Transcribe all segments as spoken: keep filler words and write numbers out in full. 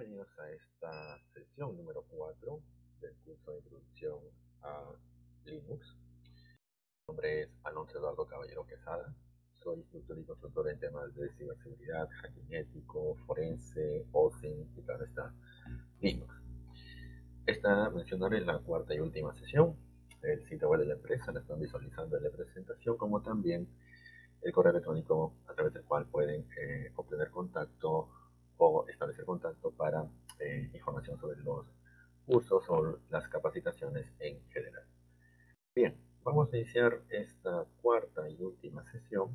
Bienvenidos a esta sesión número cuatro del curso de Introducción a Linux. Mi nombre es Alonso Eduardo Caballero Quesada. Soy instructor y consultor en temas de ciberseguridad, hacking ético, forense, O S I N y claro está, Linux. Esta mencionaré la cuarta y última sesión. El sitio web de la empresa la están visualizando en la presentación, como también el correo electrónico a través del cual pueden eh, obtener contacto o establecer contacto para eh, información sobre los cursos o las capacitaciones en general. Bien, vamos a iniciar esta cuarta y última sesión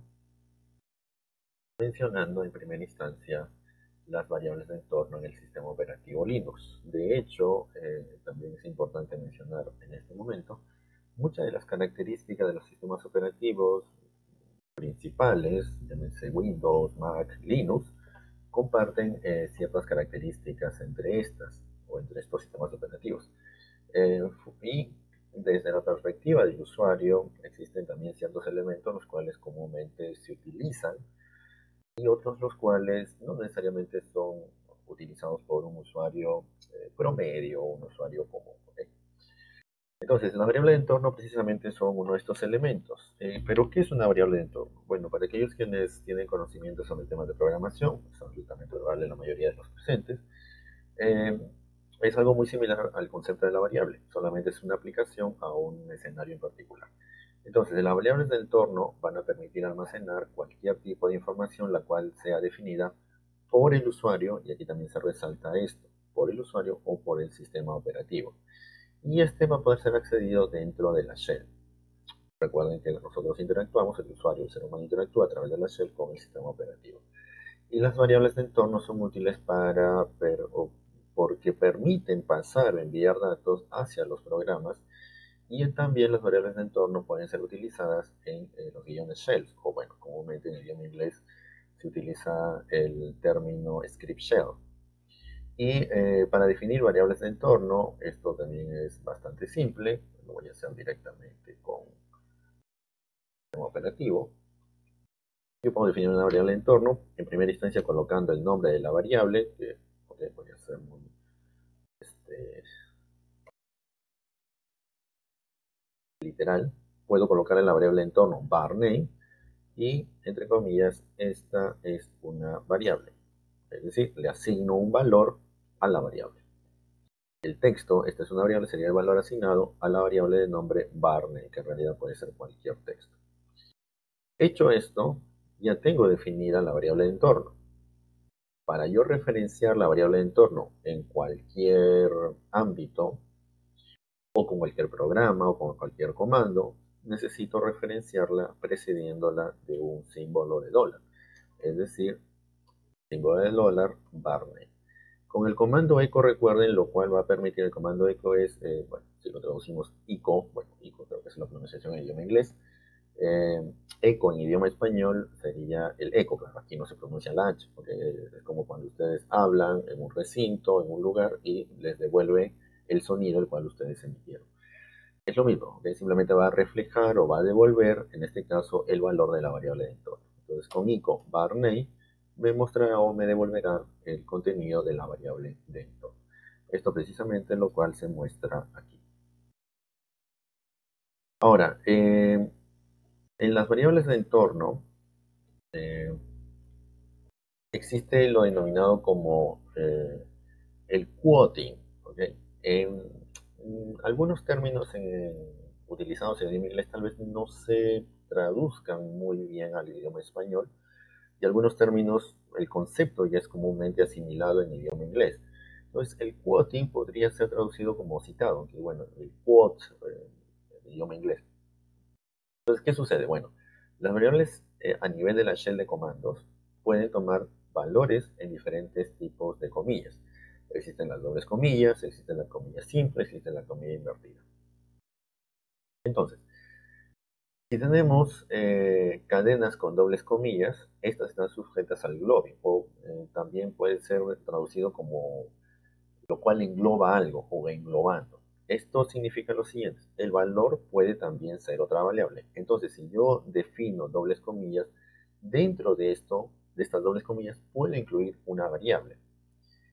mencionando en primera instancia las variables de entorno en el sistema operativo Linux. De hecho, eh, también es importante mencionar en este momento muchas de las características de los sistemas operativos principales, llámense Windows, Mac, Linux, comparten eh, ciertas características entre estas o entre estos sistemas operativos. Eh, y desde la perspectiva del usuario existen también ciertos elementos los cuales comúnmente se utilizan y otros los cuales no necesariamente son utilizados por un usuario eh, promedio o un usuario común. ¿Okay? Entonces, la variable de entorno precisamente son uno de estos elementos. Eh, ¿Pero qué es una variable de entorno? Bueno, para aquellos quienes tienen conocimiento sobre temas de programación, son absolutamente probable la mayoría de los presentes, eh, es algo muy similar al concepto de la variable, solamente es una aplicación a un escenario en particular. Entonces, las variables de entorno van a permitir almacenar cualquier tipo de información la cual sea definida por el usuario, y aquí también se resalta esto, por el usuario o por el sistema operativo. Y este va a poder ser accedido dentro de la shell. Recuerden que nosotros interactuamos, el usuario, el ser humano interactúa a través de la shell con el sistema operativo. Y las variables de entorno son útiles para per, o porque permiten pasar o enviar datos hacia los programas, y también las variables de entorno pueden ser utilizadas en eh, los guiones shells, o bueno, comúnmente en el idioma inglés se utiliza el término script shell. Y eh, para definir variables de entorno, esto también es bastante simple, lo voy a hacer directamente con el sistema operativo. Yo puedo definir una variable de entorno, en primera instancia colocando el nombre de la variable, que okay, voy a hacer muy este, literal. Puedo colocar en la variable de entorno varName y, entre comillas, esta es una variable. Es decir, le asigno un valor a la variable. El texto, esta es una variable, sería el valor asignado a la variable de nombre varName, que en realidad puede ser cualquier texto. Hecho esto, ya tengo definida la variable de entorno. Para yo referenciar la variable de entorno en cualquier ámbito, o con cualquier programa, o con cualquier comando, necesito referenciarla precediéndola de un símbolo de dólar. Es decir, símbolo de dólar, varname. Con el comando echo, recuerden, lo cual va a permitir, el comando echo es, eh, bueno, si lo traducimos ico, bueno, ico creo que es la pronunciación en idioma inglés, eh, eco en idioma español sería el eco, claro, aquí no se pronuncia la H, porque es como cuando ustedes hablan en un recinto, en un lugar, y les devuelve el sonido el cual ustedes emitieron. Es lo mismo, ¿okay? Simplemente va a reflejar o va a devolver, en este caso, el valor de la variable de entorno. Entonces, con echo varname me mostrará o me devolverá el contenido de la variable de entorno. Esto precisamente es lo cual se muestra aquí. Ahora, eh, en las variables de entorno eh, existe lo denominado como eh, el quoting. ¿Okay? En, en algunos términos en, utilizados en el idioma inglés tal vez no se traduzcan muy bien al idioma español, y algunos términos, el concepto ya es comúnmente asimilado en el idioma inglés. Entonces, el quoting podría ser traducido como citado, aunque bueno, el quote eh, en el idioma inglés. Entonces, ¿qué sucede? Bueno, las variables eh, a nivel de la shell de comandos pueden tomar valores en diferentes tipos de comillas. Existen las dobles comillas, existe la comilla simple, existe la comilla invertida. Entonces, si tenemos eh, cadenas con dobles comillas, estas están sujetas al globing, o eh, también puede ser traducido como lo cual engloba algo o englobando. Esto significa lo siguiente: el valor puede también ser otra variable. Entonces, si yo defino dobles comillas, dentro de esto, de estas dobles comillas, puedo incluir una variable.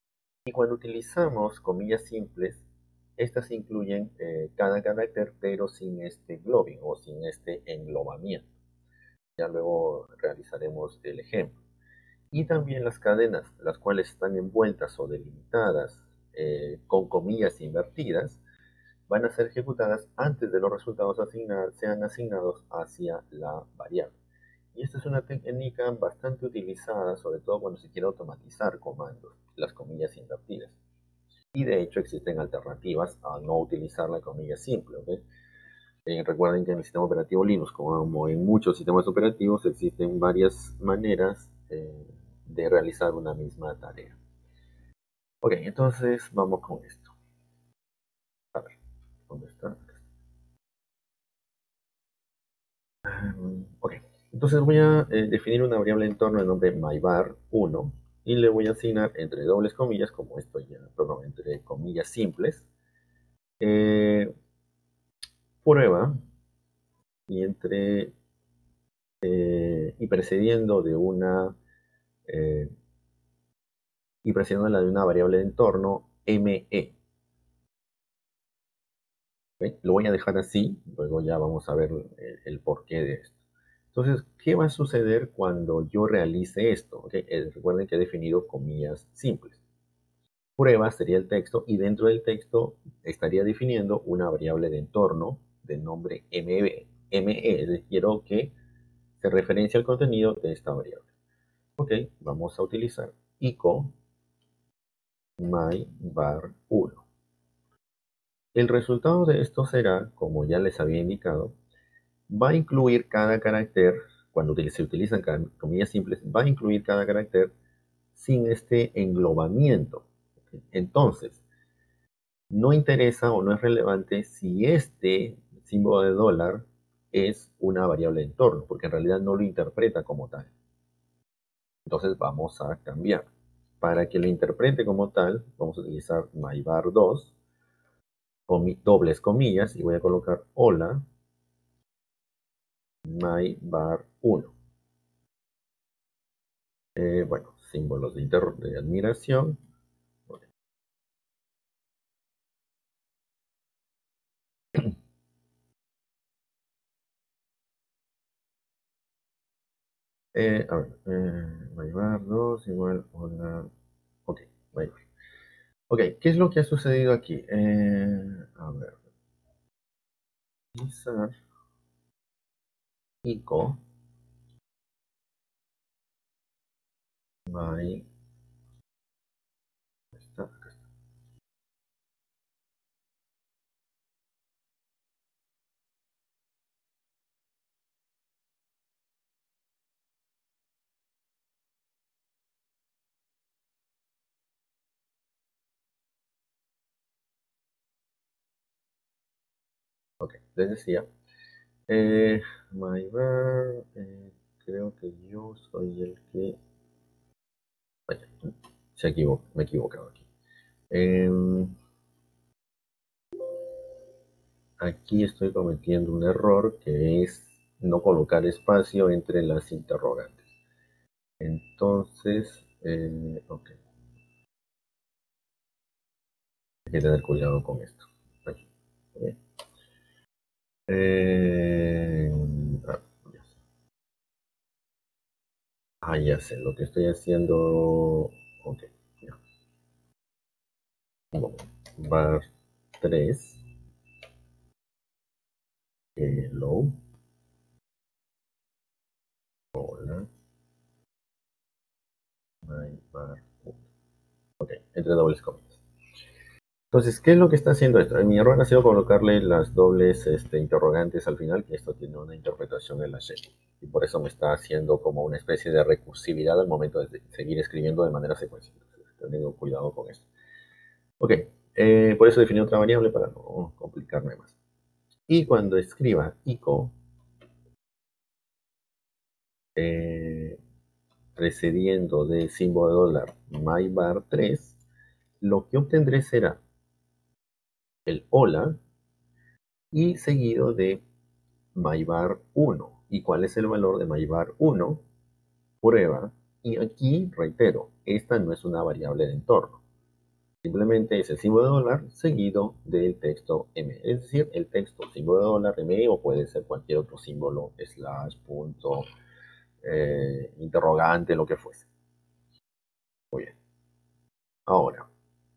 Y cuando utilizamos comillas simples, estas incluyen eh, cada carácter, pero sin este globbing o sin este englobamiento. Ya luego realizaremos el ejemplo. Y también las cadenas, las cuales están envueltas o delimitadas eh, con comillas invertidas, van a ser ejecutadas antes de los resultados asignados, sean asignados hacia la variable. Y esta es una técnica bastante utilizada, sobre todo cuando se quiere automatizar comandos, las comillas invertidas. Y de hecho existen alternativas a no utilizar la comilla simple. ¿Okay? Eh, recuerden que en el sistema operativo Linux, como en muchos sistemas operativos, existen varias maneras eh, de realizar una misma tarea. Ok, entonces vamos con esto. A ver, ¿dónde está? Um, ok, entonces voy a eh, definir una variable de entorno de nombre myvar uno y le voy a asignar entre dobles comillas, como esto ya, perdón, entre comillas simples, eh, prueba y entre eh, y precediendo de una eh, y precediendo la de una variable de entorno me. ¿Okay? Lo voy a dejar así, luego ya vamos a ver el, el porqué de esto. Entonces, ¿qué va a suceder cuando yo realice esto? ¿Okay? Eh, recuerden que he definido comillas simples. Prueba sería el texto y dentro del texto estaría definiendo una variable de entorno de nombre me. me, es decir, quiero que se referencia al contenido de esta variable. Ok, vamos a utilizar echo myvar uno. El resultado de esto será, como ya les había indicado, va a incluir cada carácter, cuando se utilizan comillas simples, va a incluir cada carácter sin este englobamiento. Entonces, no interesa o no es relevante si este símbolo de dólar es una variable de entorno, porque en realidad no lo interpreta como tal. Entonces vamos a cambiar. Para que lo interprete como tal, vamos a utilizar myvar dos, comi dobles comillas, y voy a colocar hola myvar uno. Eh, bueno, símbolos de, de admiración. Eh, a ver, eh, myvar dos igual hola. Ok, myvar. Ok, ¿qué es lo que ha sucedido aquí? Eh, a ver, utilizar echo my. Está, acá está. Ok, les decía, eh, myvar, eh, creo que yo soy el que. Vaya, se equivo- me he equivocado aquí. Em, aquí estoy cometiendo un error que es no colocar espacio entre las interrogantes. Entonces, eh, ok, hay que tener cuidado con esto. Aquí, ok. Eh, ah, ya sé. Ah, ya sé, lo que estoy haciendo. Ok, ya. Un momento. Bar tres, hello, hola, my bar. Ok, entre dobles comillas. Entonces, ¿qué es lo que está haciendo esto? Mi error ha sido colocarle las dobles este, interrogantes al final, que esto tiene una interpretación en la shell. Y por eso me está haciendo como una especie de recursividad al momento de seguir escribiendo de manera secuencial. Teniendo cuidado con esto. Ok, eh, por eso definí otra variable para no complicarme más. Y cuando escriba echo, eh, precediendo del símbolo de dólar myvar tres, lo que obtendré será el hola y seguido de myvar uno. ¿Y cuál es el valor de myvar uno? Prueba. Y aquí reitero, esta no es una variable de entorno. Simplemente es el símbolo de dólar seguido del texto M. Es decir, el texto símbolo de dólar M o puede ser cualquier otro símbolo, slash, punto, eh, interrogante, lo que fuese. Muy bien. Ahora,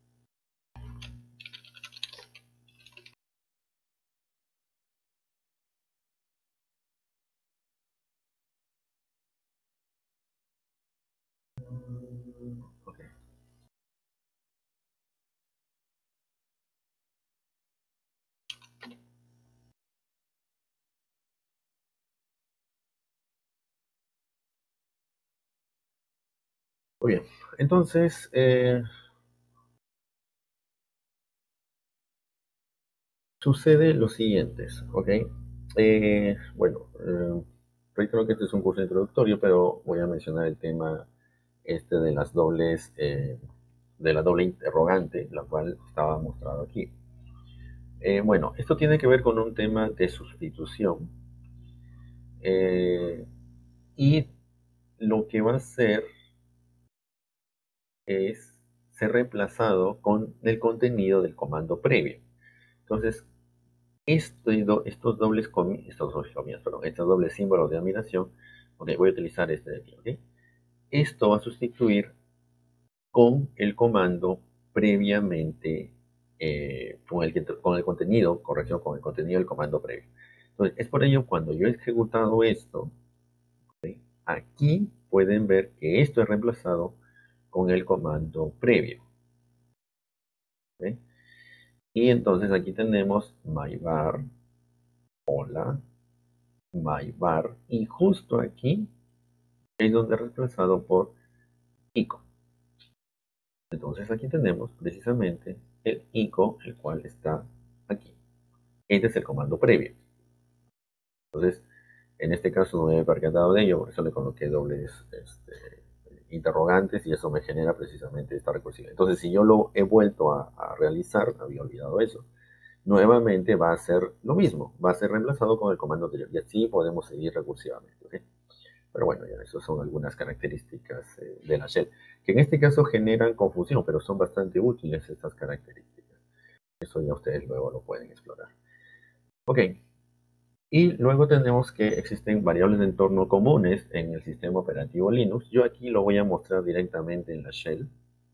ok. Muy bien. Entonces, eh, sucede lo siguiente, ¿ok? Eh, bueno, eh, reitero que este es un curso introductorio, pero voy a mencionar el tema este de las dobles, eh, de la doble interrogante, la cual estaba mostrado aquí. Eh, bueno, esto tiene que ver con un tema de sustitución eh, y lo que va a hacer es ser reemplazado con el contenido del comando previo. Entonces, este do- estos dobles comi- estos dobles comillas, perdón, estos dobles símbolos de dominación, ok, voy a utilizar este de aquí, ok. Esto va a sustituir con el comando previamente, eh, con, el, que- con el contenido, corrección, con el contenido del comando previo. Entonces, es por ello cuando yo he ejecutado esto, ¿sí? Aquí pueden ver que esto es reemplazado con el comando previo. ¿Sí? Y entonces aquí tenemos myvar, hola, myvar, y justo aquí es donde es reemplazado por ico. Entonces aquí tenemos precisamente el ico, el cual está aquí. Este es el comando previo. Entonces, en este caso no me he percatado de ello, por eso le coloqué dobles este, interrogantes y eso me genera precisamente esta recursiva. Entonces, si yo lo he vuelto a, a realizar, había olvidado eso, nuevamente va a ser lo mismo, va a ser reemplazado con el comando anterior y así podemos seguir recursivamente. ¿Okay? Pero bueno, ya esas son algunas características eh, de la shell, que en este caso generan confusión, pero son bastante útiles estas características. Eso ya ustedes luego lo pueden explorar. Ok, y luego tenemos que existen variables de entorno comunes en el sistema operativo Linux. Yo aquí lo voy a mostrar directamente en la shell.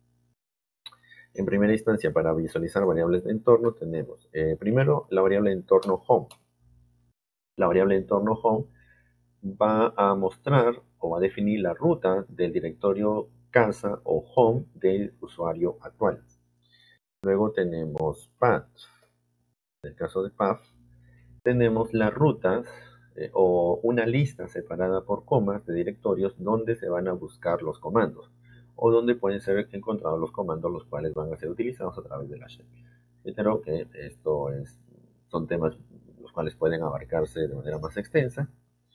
En primera instancia, para visualizar variables de entorno, tenemos eh, primero la variable de entorno home. La variable de entorno home va a mostrar o va a definir la ruta del directorio casa o home del usuario actual. Luego tenemos path. En el caso de path, tenemos las rutas eh, o una lista separada por comas de directorios donde se van a buscar los comandos o donde pueden ser encontrados los comandos los cuales van a ser utilizados a través de la shell. Reitero que esto es, son temas los cuales pueden abarcarse de manera más extensa.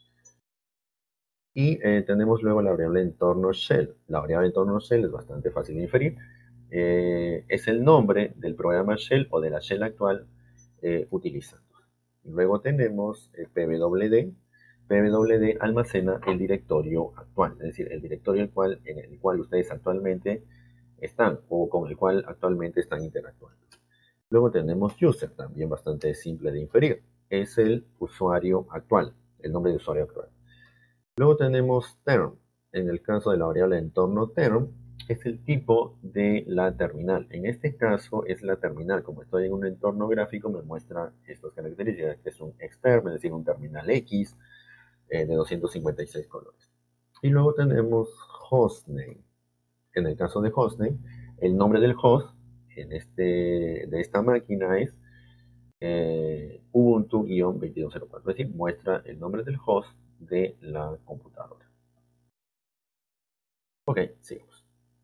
Y eh, tenemos luego la variable entorno shell. La variable entorno shell es bastante fácil de inferir. Eh, es el nombre del programa shell o de la shell actual eh, utilizando. Luego tenemos el P W D. P W D almacena el directorio actual, es decir, el directorio el cual, en el cual ustedes actualmente están o con el cual actualmente están interactuando. Luego tenemos user, también bastante simple de inferir. Es el usuario actual, el nombre de usuario actual. Luego tenemos term. En el caso de la variable entorno term, es el tipo de la terminal. En este caso es la terminal. Como estoy en un entorno gráfico, me muestra estas características, que es un xterm, es decir, un terminal X eh, de doscientos cincuenta y seis colores. Y luego tenemos hostname. En el caso de hostname, el nombre del host en este, de esta máquina es eh, Ubuntu veintidós cero cuatro, es decir, muestra el nombre del host de la computadora. Ok, sigamos.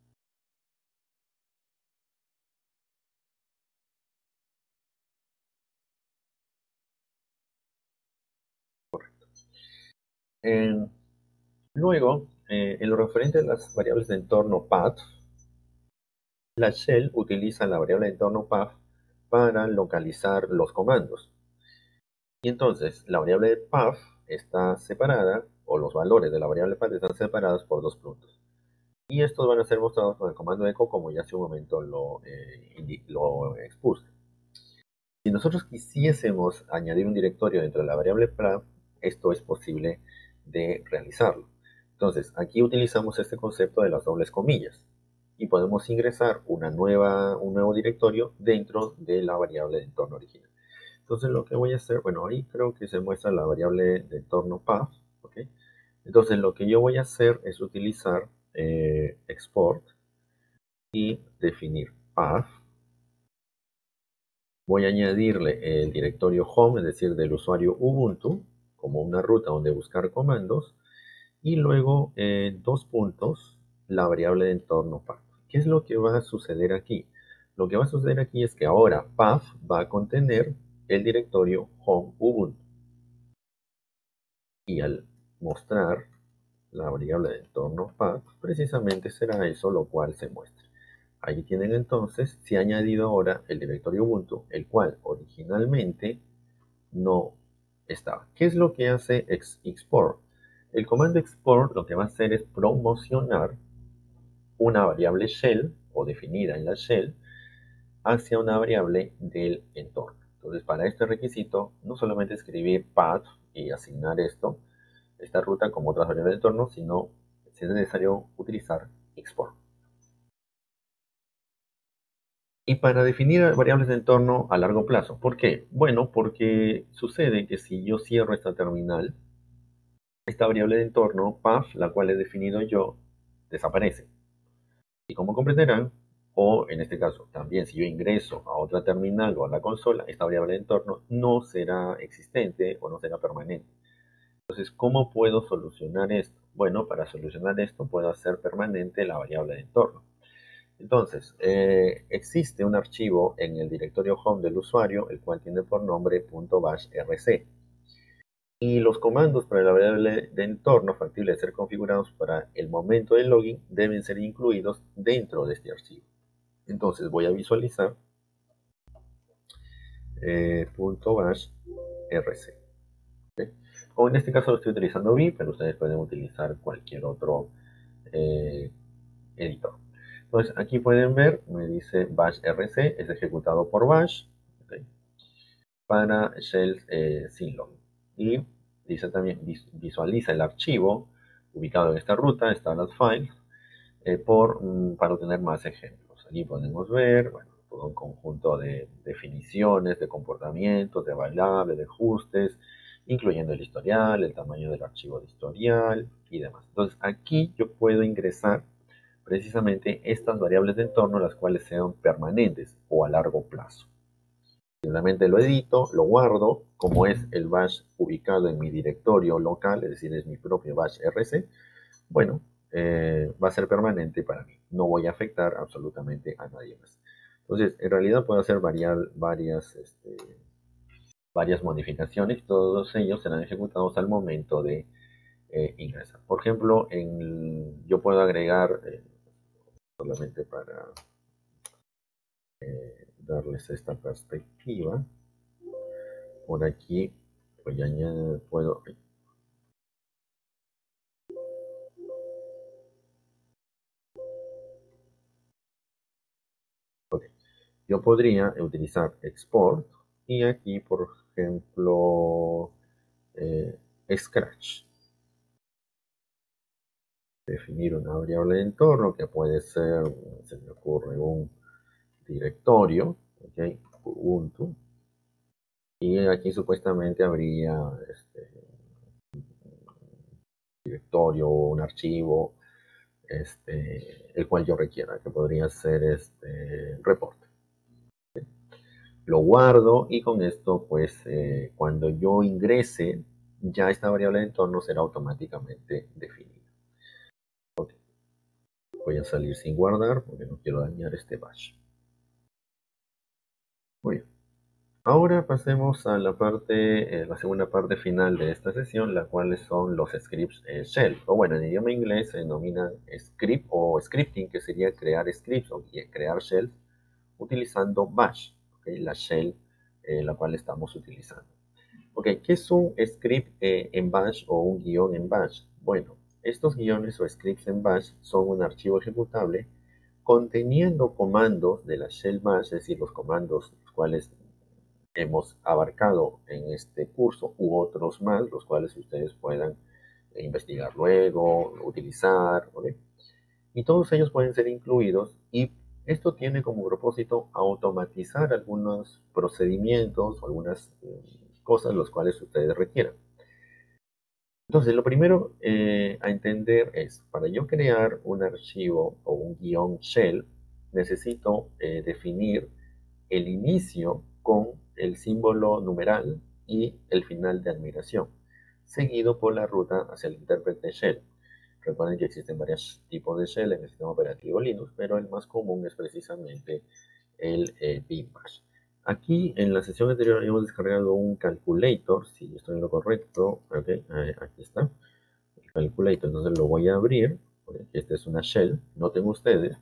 Eh, luego, eh, en lo referente a las variables de entorno path, la shell utiliza la variable de entorno path para localizar los comandos. Y entonces, la variable de path está separada, o los valores de la variable path están separados por dos puntos. Y estos van a ser mostrados con el comando echo, como ya hace un momento lo, eh, lo expuse. Si nosotros quisiésemos añadir un directorio dentro de la variable path, esto es posible de realizarlo. Entonces, aquí utilizamos este concepto de las dobles comillas y podemos ingresar una nueva, un nuevo directorio dentro de la variable de entorno original. Entonces, lo que voy a hacer, bueno, ahí creo que se muestra la variable de entorno path, ¿ok? Entonces, lo que yo voy a hacer es utilizar eh, export y definir path. Voy a añadirle el directorio home, es decir, del usuario Ubuntu, como una ruta donde buscar comandos, y luego en dos puntos la variable de entorno path. ¿Qué es lo que va a suceder aquí? Lo que va a suceder aquí es que ahora path va a contener el directorio home Ubuntu. Y al mostrar la variable de entorno path, precisamente será eso lo cual se muestra. Ahí tienen entonces, se ha añadido ahora el directorio Ubuntu, el cual originalmente no estaba. ¿Qué es lo que hace export? El comando export lo que va a hacer es promocionar una variable shell, o definida en la shell, hacia una variable del entorno. Entonces, para este requisito, no solamente escribir path y asignar esto, esta ruta como otras variables de entorno, sino si es necesario utilizar export. Y para definir variables de entorno a largo plazo. ¿Por qué? Bueno, porque sucede que si yo cierro esta terminal, esta variable de entorno, path, la cual he definido yo, desaparece. Y como comprenderán, o en este caso, también si yo ingreso a otra terminal o a la consola, esta variable de entorno no será existente o no será permanente. Entonces, ¿cómo puedo solucionar esto? Bueno, para solucionar esto puedo hacer permanente la variable de entorno. Entonces, eh, existe un archivo en el directorio home del usuario, el cual tiene por nombre .bashrc. Y los comandos para la variable de entorno factible de ser configurados para el momento del login deben ser incluidos dentro de este archivo. Entonces voy a visualizar eh, .bashrc. ¿Okay? O en este caso lo estoy utilizando V I, pero ustedes pueden utilizar cualquier otro eh, editor. Entonces aquí pueden ver, me dice bashrc, es ejecutado por bash, ¿okay? Para shells eh, sin login. Y dice también, visualiza el archivo ubicado en esta ruta, startup files, eh, por, mm, para obtener más ejemplos. Aquí podemos ver, bueno, todo un conjunto de definiciones, de comportamientos, de variables, de ajustes, incluyendo el historial, el tamaño del archivo de historial y demás. Entonces aquí yo puedo ingresar precisamente estas variables de entorno, las cuales sean permanentes o a largo plazo. Simplemente lo edito, lo guardo, como es el bash ubicado en mi directorio local, es decir, es mi propio bashrc, bueno, eh, va a ser permanente para mí. No voy a afectar absolutamente a nadie más. Entonces, en realidad puedo hacer variar, varias, este, varias modificaciones. Todos ellos serán ejecutados al momento de eh, ingresar. Por ejemplo, en, yo puedo agregar, eh, solamente para eh, darles esta perspectiva, por aquí voy a añadir, puedo... Okay. Yo podría utilizar export y aquí, por ejemplo, eh, Scratch. Definir una variable de entorno que puede ser, se me ocurre, un directorio, ¿okay? Ubuntu. Y aquí supuestamente habría este, directorio o un archivo, este, el cual yo requiera, que podría ser este reporte. Lo guardo y con esto, pues, eh, cuando yo ingrese, ya esta variable de entorno será automáticamente definida. Okay. Voy a salir sin guardar porque no quiero dañar este bash. Muy bien. Ahora pasemos a la parte, eh, la segunda parte final de esta sesión, la cual son los scripts eh, shell. O bueno, en idioma inglés se denominan script o scripting, que sería crear scripts o crear shells utilizando bash, ¿okay? La shell eh, la cual estamos utilizando. Ok, ¿qué es un script eh, en bash o un guión en bash? Bueno, estos guiones o scripts en bash son un archivo ejecutable conteniendo comandos de la shell bash, es decir, los comandos los cuales hemos abarcado en este curso u otros más, los cuales ustedes puedan investigar luego, utilizar, ¿okay? Y todos ellos pueden ser incluidos y esto tiene como propósito automatizar algunos procedimientos o algunas eh, cosas los cuales ustedes requieran. Entonces, lo primero eh, a entender es, para yo crear un archivo o un guión shell, necesito eh, definir el inicio con el símbolo numeral y el final de admiración, seguido por la ruta hacia el intérprete shell. Recuerden que existen varios tipos de shell en el sistema operativo Linux, pero el más común es precisamente el eh, bin bash. Aquí en la sesión anterior habíamos descargado un calculator, si yo estoy en lo correcto, okay, eh, aquí está, el calculator, entonces lo voy a abrir, okay, esta es una shell, noten ustedes,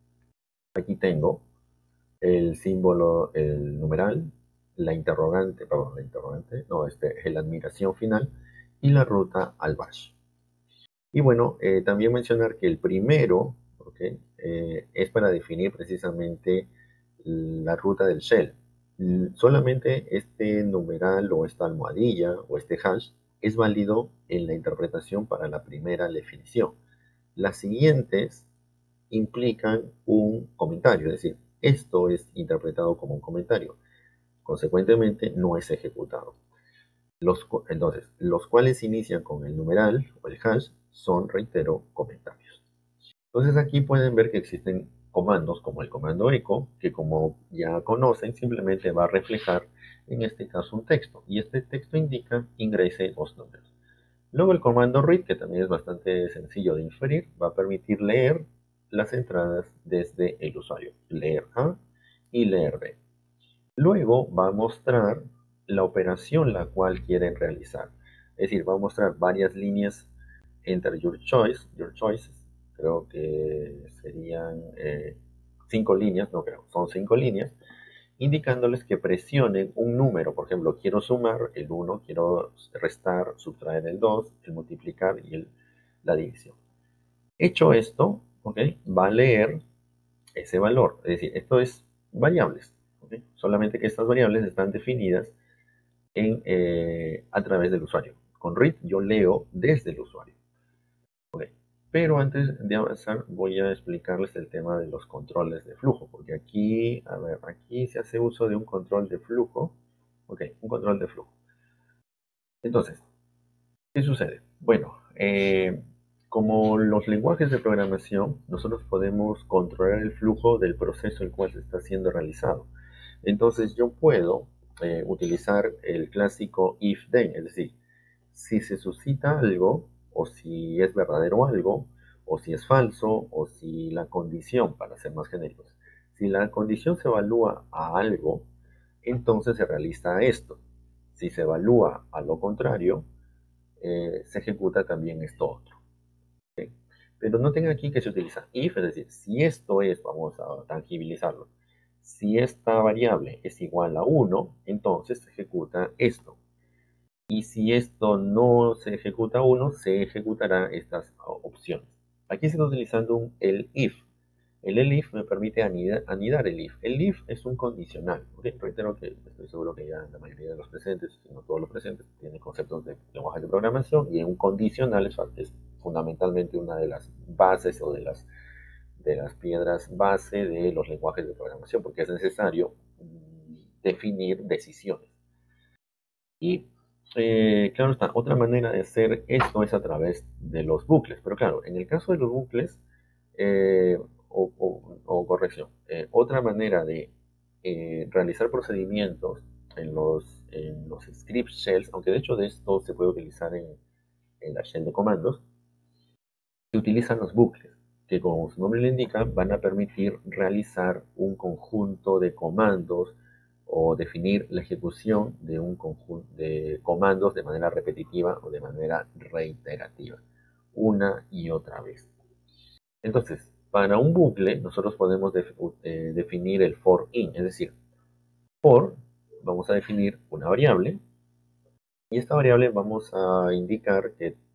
aquí tengo el símbolo, el numeral, la interrogante, perdón, la interrogante, no, este, la admiración final y la ruta al bash. Y bueno, eh, también mencionar que el primero, okay, eh, es para definir precisamente la ruta del shell. Solamente este numeral o esta almohadilla o este hash es válido en la interpretación para la primera definición. Las siguientes implican un comentario, es decir, esto es interpretado como un comentario. Consecuentemente, no es ejecutado. Los, entonces, los cuales inician con el numeral o el hash son, reitero, comentarios. Entonces aquí pueden ver que existen comandos como el comando echo, que como ya conocen, simplemente va a reflejar, en este caso, un texto. Y este texto indica ingrese los números. Luego el comando read, que también es bastante sencillo de inferir, va a permitir leer las entradas desde el usuario. Leer A y leer B. Luego va a mostrar la operación la cual quieren realizar. Es decir, va a mostrar varias líneas enter your choice, your choices. Creo que serían eh, cinco líneas, no creo, son cinco líneas, indicándoles que presionen un número. Por ejemplo, quiero sumar el uno, quiero restar, subtraer el dos, el multiplicar y el, la división. Hecho esto, ¿okay? Va a leer ese valor. Es decir, esto es variables. ¿Okay? Solamente que estas variables están definidas en, eh, a través del usuario. Con read yo leo desde el usuario. ¿Okay? Pero antes de avanzar voy a explicarles el tema de los controles de flujo, porque aquí, a ver, aquí se hace uso de un control de flujo. Ok, un control de flujo. Entonces, ¿qué sucede? Bueno, eh, como los lenguajes de programación, nosotros podemos controlar el flujo del proceso el cual se está siendo realizado. Entonces yo puedo eh, utilizar el clásico if-then, es decir, si se suscita algo, o si es verdadero algo, o si es falso, o si la condición, para ser más genéricos, si la condición se evalúa a algo, entonces se realiza esto. Si se evalúa a lo contrario, eh, se ejecuta también esto otro. ¿Okay? Pero noten aquí que se utiliza if, es decir, si esto es, vamos a tangibilizarlo, si esta variable es igual a uno, entonces se ejecuta esto. Y si esto no se ejecuta uno, se ejecutará estas opciones. Aquí se está utilizando un el if. El elif me permite anidar, anidar el if. El if es un condicional. ¿Okay? Reitero que estoy seguro que ya la mayoría de los presentes, si no todos los presentes, tienen conceptos de lenguaje de programación, y un condicional es, es fundamentalmente una de las bases o de las, de las piedras base de los lenguajes de programación, porque es necesario definir decisiones. Y eh, claro está, otra manera de hacer esto es a través de los bucles. Pero claro, en el caso de los bucles, eh, o, o, o, corrección, eh, otra manera de eh, realizar procedimientos en los, en los script shells, aunque de hecho de esto se puede utilizar en, en la shell de comandos, se utilizan los bucles, que como su nombre le indica, van a permitir realizar un conjunto de comandos o definir la ejecución de un conjunto de comandos de manera repetitiva o de manera reiterativa, una y otra vez. Entonces, para un bucle, nosotros podemos def eh, definir el for in, es decir, for, vamos a definir una variable, y esta variable vamos a indicar que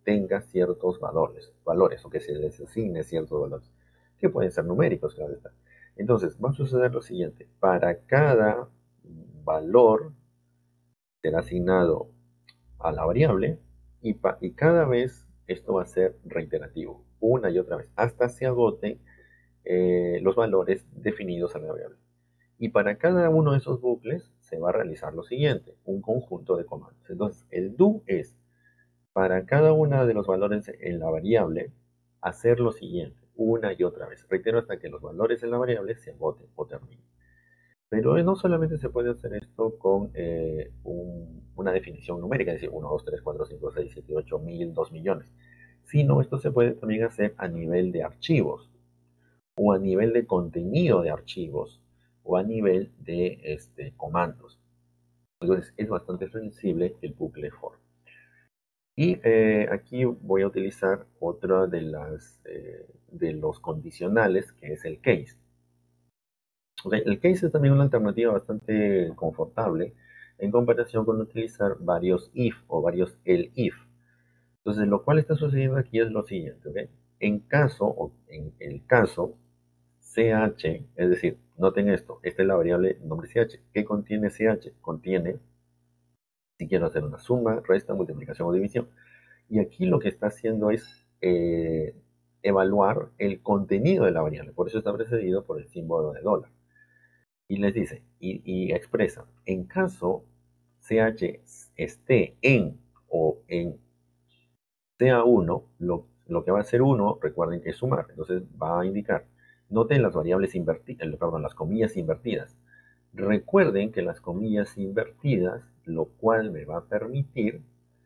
tenga ciertos valores, valores o que se les asigne ciertos valores, que pueden ser numéricos, claro está. Entonces, va a suceder lo siguiente. Para cada valor será asignado a la variable y, pa- y cada vez esto va a ser reiterativo, una y otra vez, hasta se agoten eh, los valores definidos a la variable. Y para cada uno de esos bucles se va a realizar lo siguiente, un conjunto de comandos. Entonces, el do es, para cada uno de los valores en la variable, hacer lo siguiente, una y otra vez. Reitero hasta que los valores en la variable se agoten o terminen. Pero no solamente se puede hacer esto con eh, un- una definición numérica, es decir, uno, dos, tres, cuatro, cinco, seis, siete, ocho, mil, dos millones, sino esto se puede también hacer a nivel de archivos, o a nivel de contenido de archivos, o a nivel de este, comandos. Entonces es bastante flexible el bucle for. Y eh, aquí voy a utilizar otra de, las, eh, de los condicionales, que es el case. Okay, el case es también una alternativa bastante confortable en comparación con utilizar varios if o varios el if. Entonces, lo cual está sucediendo aquí es lo siguiente, ¿okay? En caso, o en el caso, ch, es decir, noten esto, esta es la variable nombre ch. ¿Qué contiene ch? Contiene, si quiero hacer una suma, resta, multiplicación o división. Y aquí lo que está haciendo es eh, evaluar el contenido de la variable. Por eso está precedido por el símbolo de dólar. Y les dice, y, y expresa, en caso ch esté en o en sea uno, lo, lo que va a hacer uno, recuerden que es sumar, entonces va a indicar, noten las variables invertidas, perdón, las comillas invertidas. Recuerden que las comillas invertidas, lo cual me va a permitir,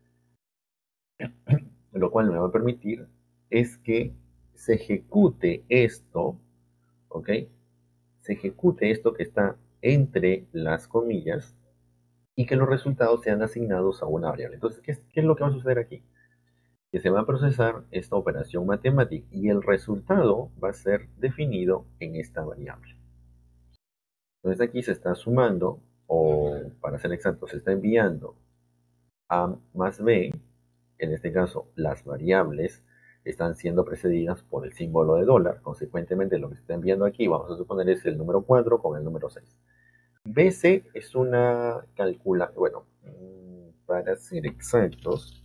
lo cual me va a permitir es que se ejecute esto, ¿ok? Se ejecute esto que está entre las comillas y que los resultados sean asignados a una variable. Entonces, ¿qué es, qué es lo que va a suceder aquí? Que se va a procesar esta operación matemática y el resultado va a ser definido en esta variable. Entonces aquí se está sumando, o para ser exacto, se está enviando A más B, en este caso las variables están siendo precedidas por el símbolo de dólar, consecuentemente lo que se está enviando aquí, vamos a suponer, es el número cuatro con el número seis. B C es una calcula, bueno, para ser exactos,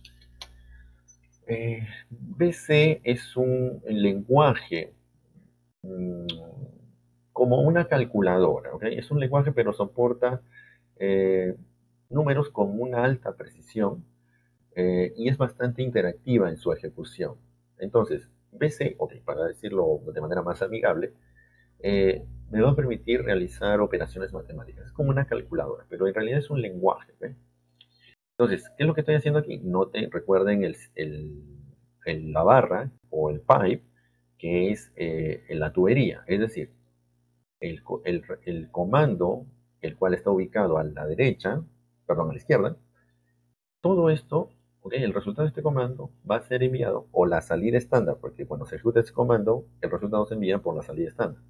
eh, B C es un lenguaje mmm, como una calculadora, ¿ok? Es un lenguaje pero soporta eh, números con una alta precisión eh, y es bastante interactiva en su ejecución. Entonces, B C, ok, para decirlo de manera más amigable, eh, me va a permitir realizar operaciones matemáticas. Es como una calculadora, pero en realidad es un lenguaje. ¿Ve? Entonces, ¿qué es lo que estoy haciendo aquí? Noten, recuerden el, el, el, la barra o el pipe, que es eh, la tubería. Es decir, el, el, el comando, el cual está ubicado a la derecha, perdón, a la izquierda, todo esto, okay, el resultado de este comando va a ser enviado, o la salida estándar, porque cuando se ejecuta este comando, el resultado se envía por la salida estándar.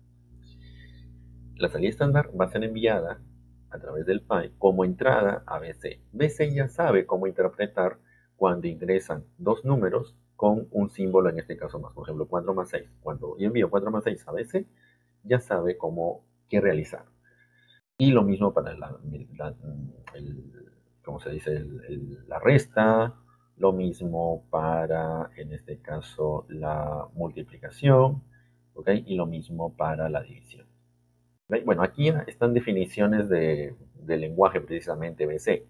La salida estándar va a ser enviada a través del pipe como entrada a B C. B C ya sabe cómo interpretar cuando ingresan dos números con un símbolo, en este caso más, por ejemplo, cuatro más seis. Cuando yo envío cuatro más seis a B C, ya sabe cómo, qué realizar. Y lo mismo para la, la el, ¿cómo se dice? El, el, la resta, lo mismo para, en este caso, la multiplicación, ¿ok? Y lo mismo para la división. ¿Okay? Bueno, aquí están definiciones de, de lenguaje precisamente B C.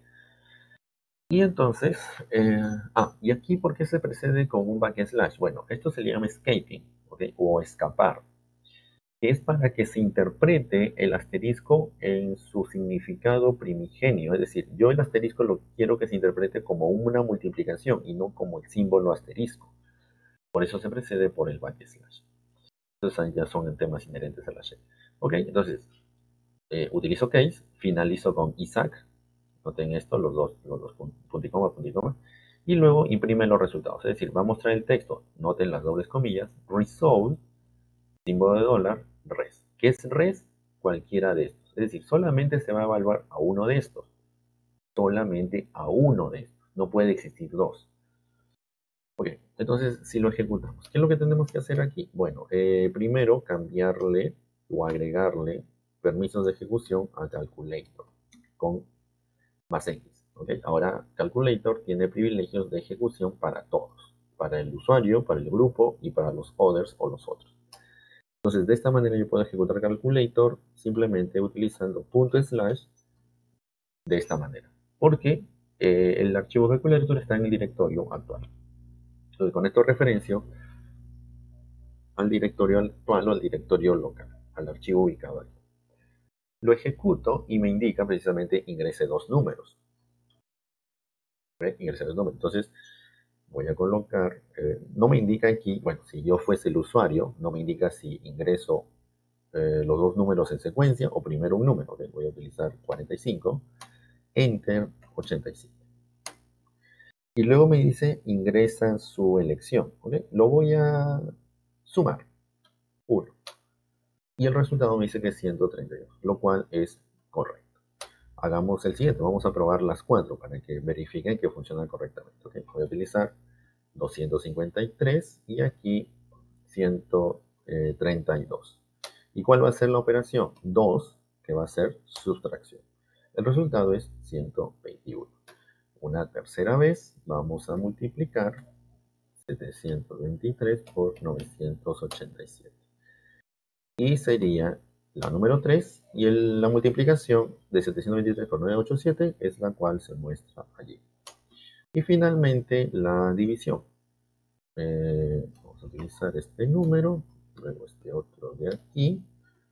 Y entonces, eh, ah, y aquí, ¿por qué se precede con un backslash? Bueno, esto se le llama escaping, ¿ok? O escapar, que es para que se interprete el asterisco en su significado primigenio. Es decir, yo el asterisco lo quiero que se interprete como una multiplicación y no como el símbolo asterisco. Por eso se precede por el backslash. Entonces ya son temas inherentes a la shell. Ok, entonces eh, utilizo case, finalizo con Isaac. Noten esto, los dos, los dos punto y coma, punto y coma. Y luego imprime los resultados. Es decir, va a mostrar el texto. Noten las dobles comillas. Result, símbolo de dólar, res. ¿Qué es res? Cualquiera de estos. Es decir, solamente se va a evaluar a uno de estos. Solamente a uno de estos. No puede existir dos. Ok, entonces si lo ejecutamos, ¿qué es lo que tenemos que hacer aquí? Bueno, eh, primero cambiarle o agregarle permisos de ejecución a Calculator con más X. ¿Ok? Ahora Calculator tiene privilegios de ejecución para todos, para el usuario, para el grupo y para los others o los otros. Entonces de esta manera yo puedo ejecutar Calculator simplemente utilizando punto slash de esta manera, porque eh, el archivo Calculator está en el directorio actual. Entonces con esto referencio al directorio actual o al directorio local, al archivo ubicado ahí. Lo ejecuto y me indica precisamente ingrese dos números. ¿Ve? Ingrese dos números. Entonces voy a colocar, eh, no me indica aquí, bueno, si yo fuese el usuario, no me indica si ingreso eh, los dos números en secuencia o primero un número. ¿Okay? Voy a utilizar cuarenta y cinco, enter ochenta y siete. Y luego me dice ingresa su elección. ¿Okay? Lo voy a sumar, uno. Y el resultado me dice que es ciento treinta y dos, lo cual es correcto. Hagamos el siguiente, vamos a probar las cuatro para que verifiquen que funcionan correctamente. ¿Okay? Voy a utilizar doscientos cincuenta y tres y aquí ciento treinta y dos. ¿Y cuál va a ser la operación? dos, que va a ser sustracción. El resultado es ciento veintiuno. Una tercera vez vamos a multiplicar setecientos veintitrés por novecientos ochenta y siete. Y sería la número tres, y el, la multiplicación de setecientos veintitrés por novecientos ochenta y siete es la cual se muestra allí. Y finalmente la división. Eh, vamos a utilizar este número, luego este otro de aquí,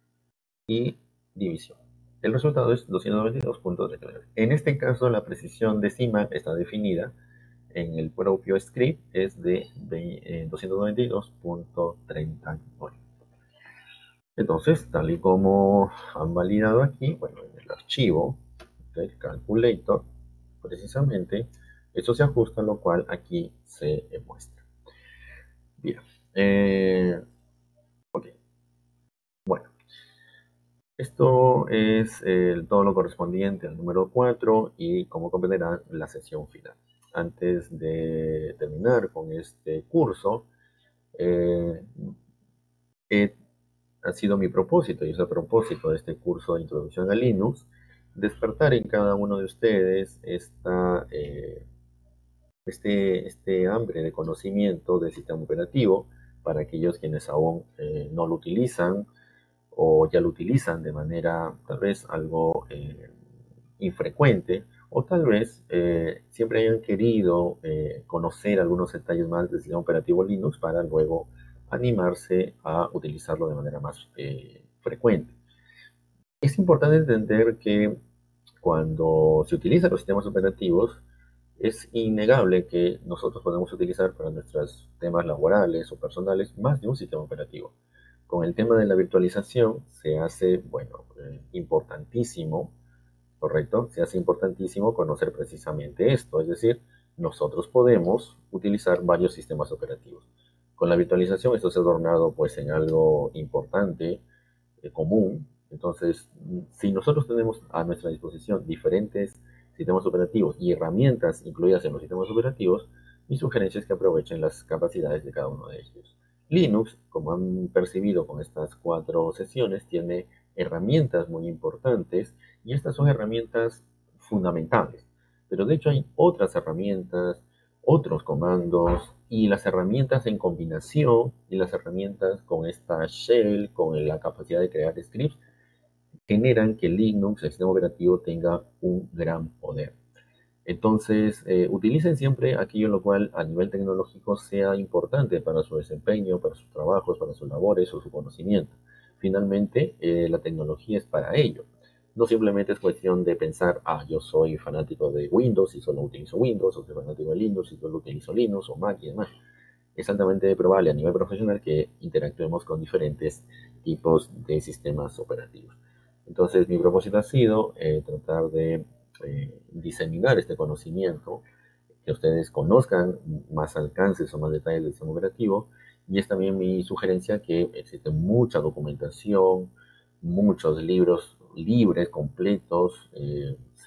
y división. El resultado es doscientos veintidós punto treinta y nueve. En este caso la precisión decimal está definida en el propio script, es de doscientos noventa y dos punto treinta y nueve. Entonces, tal y como han validado aquí, bueno, en el archivo del calculator, precisamente, eso se ajusta, lo cual aquí se muestra. Bien. Eh, ok. Bueno, esto es eh, todo lo correspondiente al número cuatro y como comprenderán, la sesión final. Antes de terminar con este curso, eh, he ha sido mi propósito, y es el propósito de este curso de introducción a Linux, despertar en cada uno de ustedes esta, eh, este, este hambre de conocimiento del sistema operativo para aquellos quienes aún eh, no lo utilizan o ya lo utilizan de manera tal vez algo eh, infrecuente, o tal vez eh, siempre hayan querido eh, conocer algunos detalles más del sistema operativo Linux para luego animarse a utilizarlo de manera más eh, frecuente. Es importante entender que cuando se utilizan los sistemas operativos, es innegable que nosotros podemos utilizar para nuestros temas laborales o personales más de un sistema operativo. Con el tema de la virtualización se hace, bueno, eh, importantísimo, ¿correcto? Se hace importantísimo conocer precisamente esto, es decir, nosotros podemos utilizar varios sistemas operativos. Con la virtualización esto se ha tornado pues en algo importante, eh, común. Entonces, si nosotros tenemos a nuestra disposición diferentes sistemas operativos y herramientas incluidas en los sistemas operativos, mi sugerencia es que aprovechen las capacidades de cada uno de ellos. Linux, como han percibido con estas cuatro sesiones, tiene herramientas muy importantes y estas son herramientas fundamentales. Pero de hecho hay otras herramientas, otros comandos y las herramientas en combinación y las herramientas con esta shell, con la capacidad de crear scripts, generan que Linux, el sistema operativo, tenga un gran poder. Entonces, eh, utilicen siempre aquello lo cual a nivel tecnológico sea importante para su desempeño, para sus trabajos, para sus labores o su conocimiento. Finalmente, eh, la tecnología es para ello. No simplemente es cuestión de pensar, ah, yo soy fanático de Windows y solo utilizo Windows, o soy fanático de Linux y solo utilizo Linux o Mac y demás. Es altamente probable a nivel profesional que interactuemos con diferentes tipos de sistemas operativos. Entonces, mi propósito ha sido eh, tratar de eh, diseminar este conocimiento, que ustedes conozcan más alcances o más detalles del sistema operativo, y es también mi sugerencia que existe mucha documentación, muchos libros libres, completos, eh,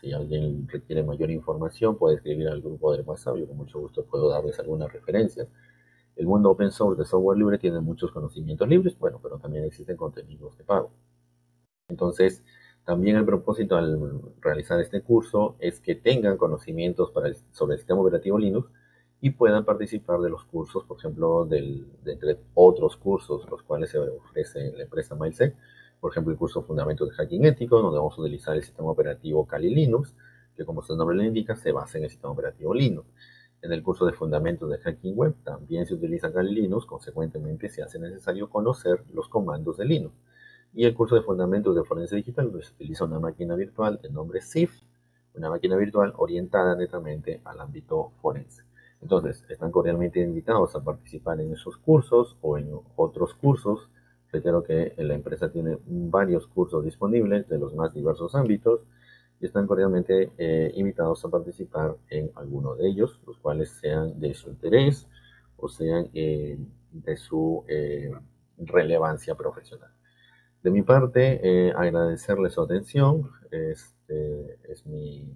Si alguien requiere mayor información, puede escribir al grupo de WhatsApp. Yo con mucho gusto puedo darles algunas referencias. El mundo open source de software libre tiene muchos conocimientos libres, bueno, pero también existen contenidos de pago. Entonces, también el propósito al realizar este curso es que tengan conocimientos para el, sobre el sistema operativo Linux y puedan participar de los cursos, por ejemplo, del, de entre otros cursos, los cuales se ofrece la empresa Milesec. Por ejemplo, el curso Fundamentos de Hacking Ético, donde vamos a utilizar el sistema operativo Kali Linux, que como su nombre lo indica, se basa en el sistema operativo Linux. En el curso de Fundamentos de Hacking Web también se utiliza Kali Linux, consecuentemente se hace necesario conocer los comandos de Linux. Y el curso de Fundamentos de Forense Digital, donde se utiliza una máquina virtual de nombre S I F, una máquina virtual orientada netamente al ámbito forense. Entonces, están cordialmente invitados a participar en esos cursos o en otros cursos. Reitero que la empresa tiene varios cursos disponibles de los más diversos ámbitos y están cordialmente eh, invitados a participar en alguno de ellos, los cuales sean de su interés o sean eh, de su eh, relevancia profesional. De mi parte, eh, agradecerles su atención. Este, es mi,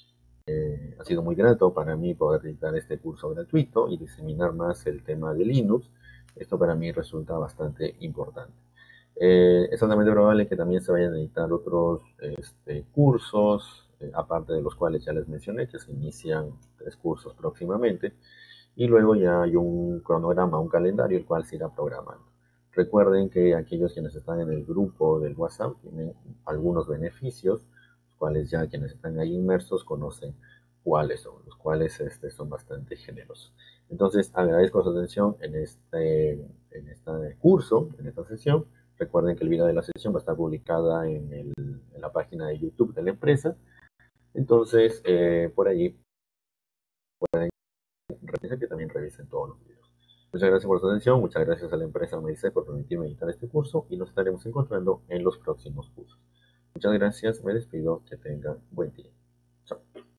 eh, ha sido muy grato para mí poder dictar este curso gratuito y diseminar más el tema de Linux. Esto para mí resulta bastante importante. Eh, es altamente probable que también se vayan a editar otros este, cursos, eh, aparte de los cuales ya les mencioné, que se inician tres cursos próximamente. Y luego ya hay un cronograma, un calendario, el cual se irá programando. Recuerden que aquellos quienes están en el grupo del WhatsApp tienen algunos beneficios, los cuales ya quienes están ahí inmersos conocen cuáles son, los cuales este, son bastante generosos. Entonces, agradezco su atención en este, en este curso, en esta sesión. Recuerden que el video de la sesión va a estar publicada en, el, en la página de YouTube de la empresa. Entonces, eh, por allí pueden revisar que también revisen todos los videos. Muchas gracias por su atención, muchas gracias a la empresa Milesec por permitirme editar este curso y nos estaremos encontrando en los próximos cursos. Muchas gracias, me despido, que tengan buen día.